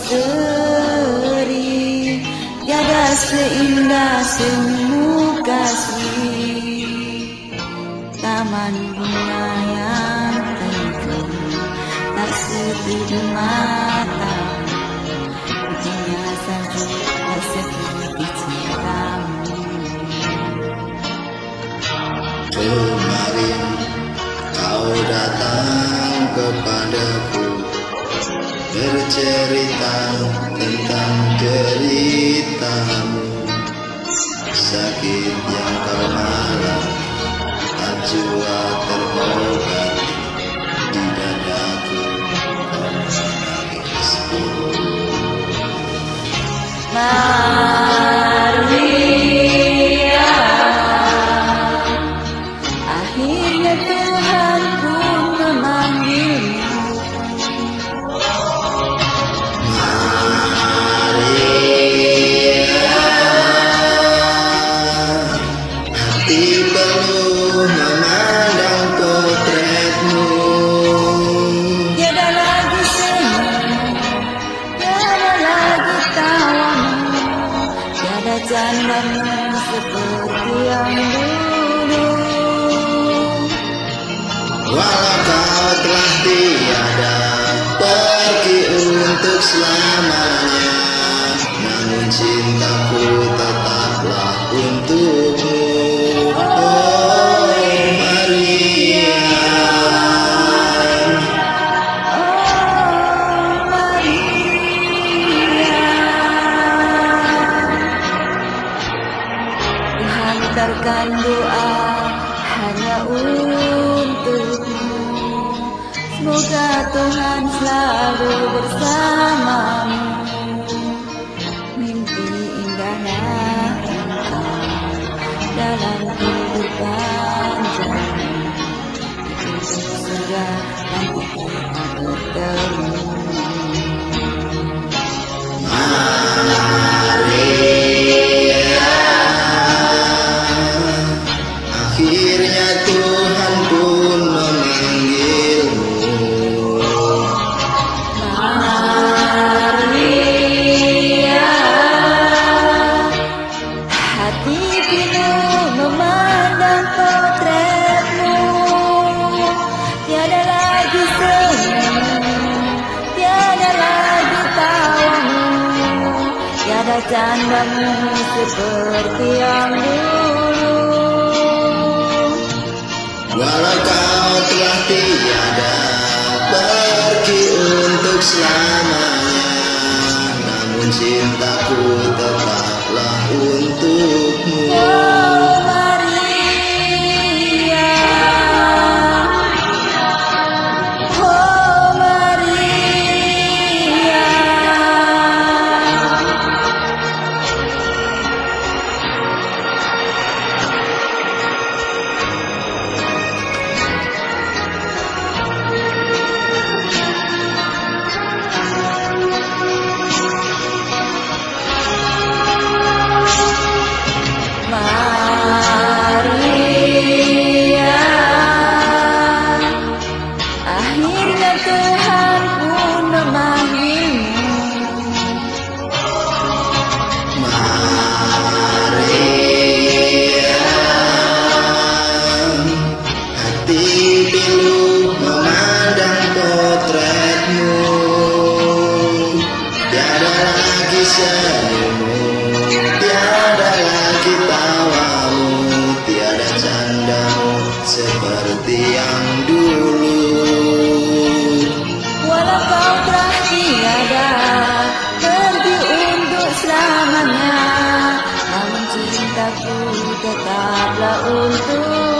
misteri, tiada seindah senyum kasih. Taman bunga yang teduh tak sepi di mata, hujannya salju tak seperti cintamu. Kemarin kau datang kepadaku, bercerita tentang deritamu, sakit yang kau alami tak jua terobati. Di dadaku kau menangisku. Maria, akhirnya Tuhan pun memanggilmu. Maria, hati penuh memandang potretmu. Tiada lagi senyum, tiada lagi tawamu, tiada candamu seperti yang dulu. Walau kau telah tiada pergi untuk selamanya, namun cintaku tetaplah untukmu. Oh Maria, Oh Maria, hantarkan doa hanya untukmu. Semoga Tuhan selalu bersamamu. Mimpi indahnya engkau dalam kehidupan jalan, di pintu surga nanti kita bertemu. Maria, akhirnya Tuhan pun memanggilmu. Maria, hati penuh memandang potretmu. Tiada lagi senyum, tiada lagi tawamu, tiada candamu seperti yang dulu. Walau kau telah tiada pergi untuk selamanya, namun cintaku tetaplah untukmu. Oh Maria, oh Maria, Maria, akhirnya Tuhan pun memanggilmu. Maria, hati pilu memandang potretmu. Tiada lagi senyummu, tiada lagi tawamu, tiada candamu seperti yang dulu. Walau kau telah tiada pergi untuk selamanya, namun cintaku tetaplah untukmu.